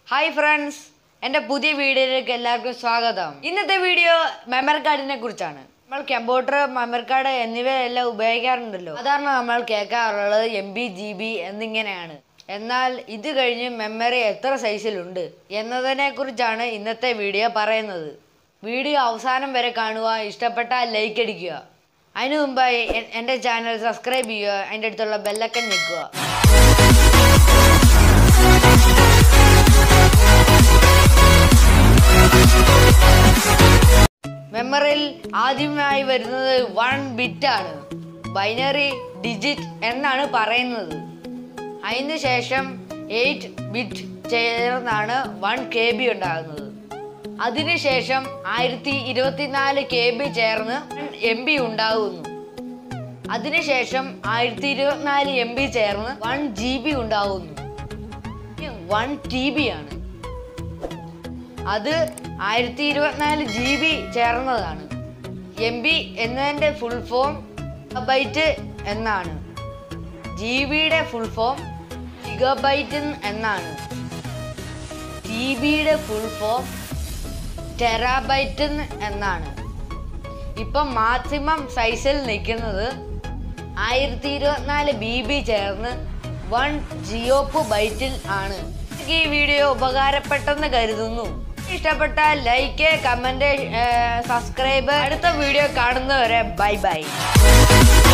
Hi friends, എൻ്റെ പുതിയ വീഡിയോയിലേക്ക് എല്ലാവർക്കും സ്വാഗതം. ഇന്നത്തെ വീഡിയോ മെമ്മറി കാർഡിനെ കുറിച്ചാണ്. നമ്മൾ കമ്പ്യൂട്ടർ, മെമ്മറി കാർഡ് എന്നിവയെല്ലാം ഉപയോഗിക്കാറുണ്ടല്ലോ. സാധാരണ നമ്മൾ കേൾക്കാറുള്ളത് MB GB എന്നിങ്ങനെയാണ്. എന്നാൽ ഇത് കഴിഞ്ഞ് മെമ്മറി എത്ര സൈസിലുണ്ട് എന്നതിനെ കുറിച്ചാണ് ഇന്നത്തെ വീഡിയോ പറയുന്നത്. വീഡിയോ അവസാനം വരെ കാണുക, ഇഷ്ടപ്പെട്ടാൽ ലൈക്ക് അടിക്കുക. അതിനു മുമ്പായി എൻ്റെ ചാനൽ സബ്സ്ക്രൈബ് ചെയ്യുക, അതിൻ്റെ അടുത്തുള്ള ബെല്ലൈക്കൺ ഞെക്കുക. മെമ്മറിയിൽ ആദ്യമായി വരുന്നത് 1 ബിറ്റ് ആണ്. ബൈനറി ഡിജിറ്റ് എന്നാണ് പറയുന്നത്. അതിന് ശേഷം 8 ബിറ്റ് ചേർന്നാണ് 1 KB ഉണ്ടാകുന്നത്. അതിനുശേഷം 1024 KB ചേർന്ന് 1 MB ഉണ്ടാകുന്നു. അതിനുശേഷം 1024 MB ചേർന്ന് 1 GB ഉണ്ടാകുന്നു. 1 TB ആണ്. അത് 1024 GB ചേർന്നതാണ്. MB എന്നതിൻ്റെ ഫുൾ ഫോം ബൈറ്റ് എന്നാണ്. GBയുടെ ഫുൾ ഫോം ഗിഗബൈറ്റ് എന്നാണ്. TBയുടെ ഫുൾ ഫോം ടെറാബൈറ്റ് എന്നാണ്. ഇപ്പം മാക്സിമം സൈസിൽ നിൽക്കുന്നത് 1024 BB ചേർന്ന് 1 GB ആണ്. ഈ വീഡിയോ ഉപകാരപ്പെട്ടെന്ന് കരുതുന്നു. ഇഷ്ടപ്പെട്ടാൽ ലൈക്ക്, കമന്റ്, സബ്സ്ക്രൈബ്. അടുത്ത വീഡിയോ കാണുന്നവരെ ബൈ ബൈ.